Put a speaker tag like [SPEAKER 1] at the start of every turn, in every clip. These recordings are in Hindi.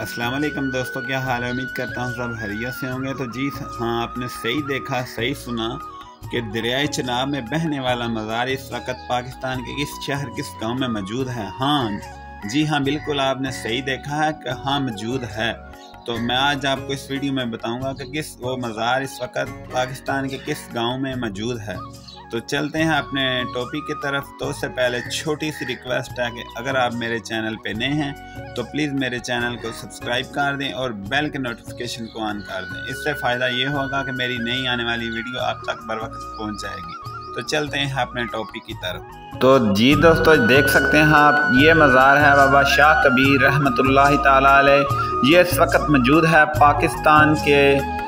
[SPEAKER 1] अस्सलाम वालेकुम दोस्तों, क्या हाल है। उम्मीद करता हूँ सब खैरियत से होंगे। तो जी हाँ, आपने सही देखा, सही सुना कि दरियाए चनाब में बहने वाला मज़ार इस वक्त पाकिस्तान के किस शहर, किस गांव में मौजूद है। हाँ जी हाँ, बिल्कुल आपने सही देखा है कि हाँ मौजूद है। तो मैं आज आपको इस वीडियो में बताऊंगा कि किस वो मज़ार इस वक्त पाकिस्तान के किस गांव में मौजूद है। तो चलते हैं अपने टॉपिक की तरफ। तो उससे पहले छोटी सी रिक्वेस्ट है कि अगर आप मेरे चैनल पे नए हैं तो प्लीज़ मेरे चैनल को सब्सक्राइब कर दें और बेल के नोटिफिकेशन को ऑन कर दें। इससे फ़ायदा ये होगा कि मेरी नई आने वाली वीडियो आप तक बर वक्त पहुँच जाएगी। तो चलते हैं अपने टॉपिक की तरफ। तो जी दोस्तों, देख सकते हैं आप, ये मज़ार है बाबा शाह कबीर रहमतुल्लाहि ताला अलैह। ये इस वक्त मौजूद है पाकिस्तान के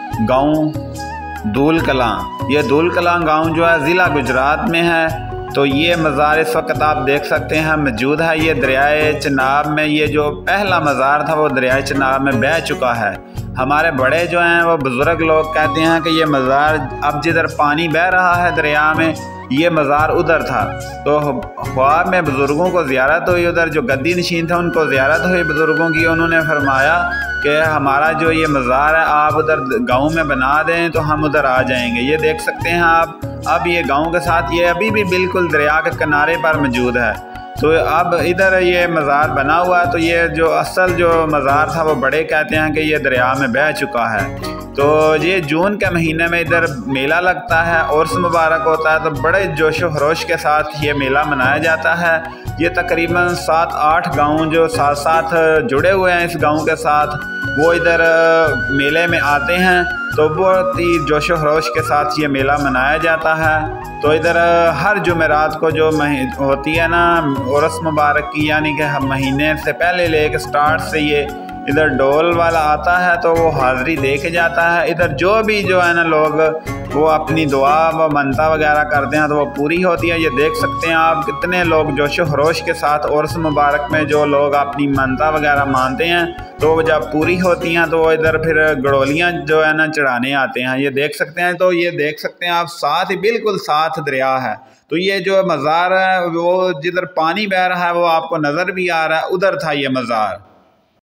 [SPEAKER 1] गाँव दूल कलां। ये दूल कलां गांव जो है ज़िला गुजरात में है। तो ये मज़ार इस वक्त आप देख सकते हैं मौजूद है। ये दरियाए चनाब में, ये जो पहला मज़ार था वो दरियाए चनाब में बह चुका है। हमारे बड़े जो हैं वो बुज़ुर्ग लोग कहते हैं कि ये मज़ार अब जिधर पानी बह रहा है दरिया में, ये मज़ार उधर था। तो ख्वाब में बुज़ुर्गों को ज़ियारत हुई, उधर जो गद्दी नशीन थे उनको ज़ियारत हुई बुज़ुर्गों की। उन्होंने फरमाया कि हमारा जो ये मज़ार है आप उधर गांव में बना दें तो हम उधर आ जाएंगे। ये देख सकते हैं आप, अब ये गांव के साथ ये अभी भी बिल्कुल दरिया के किनारे पर मौजूद है। तो अब इधर ये मज़ार बना हुआ है। तो ये जो असल जो मज़ार था वो बड़े कहते हैं कि ये दरिया में बह चुका है। तो ये जून के महीने में इधर मेला लगता है, उर्स मुबारक होता है। तो बड़े जोशो खरोश के साथ ये मेला मनाया जाता है। ये तकरीबन 7-8 गांव जो साथ साथ जुड़े हुए हैं इस गांव के साथ, वो इधर मेले में आते हैं। तो बहुत ही जोशो खरोश के साथ ये मेला मनाया जाता है। तो इधर हर जुमेरात को जो होती है ना उर्स मुबारक की, यानी कि महीने से पहले लेके स्टार्ट से ये इधर डोल वाला आता है तो वो हाज़िरी दे के जाता है। इधर जो भी जो है ना लोग वो अपनी दुआ व मनता वगैरह करते हैं तो वो पूरी होती है। ये देख सकते हैं आप, कितने लोग जोशो खरोश के साथ उर्स मुबारक में जो लोग अपनी मनता वगैरह मानते हैं तो जब पूरी होती हैं तो वो इधर फिर गड़ोलियाँ जो है ना चढ़ाने आते हैं। ये देख सकते हैं। तो ये देख सकते हैं आप, साथ ही बिल्कुल साथ दरिया है। तो ये जो मज़ार है वो जिधर पानी बह रहा है वो आपको नज़र भी आ रहा है, उधर था ये मज़ार।